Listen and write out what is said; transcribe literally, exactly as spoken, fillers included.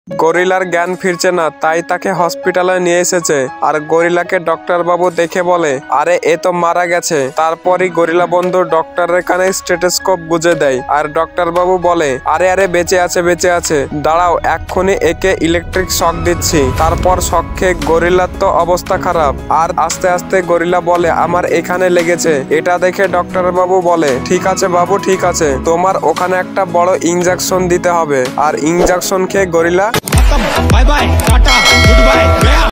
গরিলার জ্ঞান ফিরছে না, তাই তাকে হসপিটালে নিয়ে এসেছে। আর গরিলাকে ডক্টর বাবু দেখে বলে, আরে এ তো মারা গেছে। তারপরই গরিলা বন্ধু ডক্টরের কানে স্টেথোস্কোপ গুঁজে দেয়। আর ডক্টর বাবু বলে, আরে আরে বেঁচে আছে বেঁচে আছে, দাঁড়াও এক্ষুনি একে ইলেকট্রিক শক দিচ্ছি। তারপর শক খেয়ে গরিলার তো অবস্থা খারাপ। আর আস্তে আস্তে গরিলা বলে, আমার এখানে লেগেছে। এটা দেখে ডক্টর বাবু বলে, ঠিক আছে বাবু ঠিক আছে, তোমার ওখানে একটা বড় ইনজেকশন দিতে হবে। আর ইনজেকশন খেয়ে gorilla bye bye tata good bye.